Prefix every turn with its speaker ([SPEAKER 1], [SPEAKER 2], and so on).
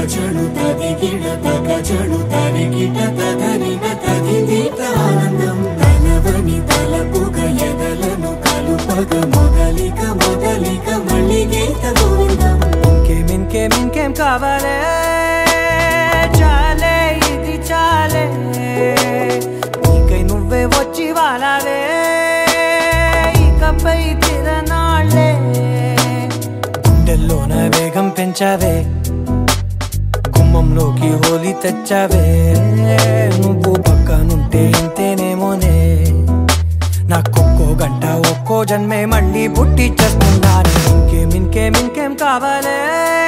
[SPEAKER 1] తగజడు తదిగిడ తగజడు తరిగిట తగనిన తదిదీత ఆనందం తలవని తలపుగ ఎదలను కలుపగ మొదలిక మొదలిక మళ్ళీ గీత గోవిందం
[SPEAKER 2] ఇంకేం కావాలే చాలే ఇది చాలే నీకై నువ్వే వచ్చి వాలావే ఇకపై తిరనాళ్ళే గుండెల్లోన వేగం పెంచావే గుమ్మంలోకి హోలీ తెచ్చావే నువ్వు పక్కనుంటే ఇంతేనేమోనే నాకొక్కో గంట ఒక్కో జన్మే మళ్ళీ పుట్టి చేస్తున్నాను ఇంకేం కావాలే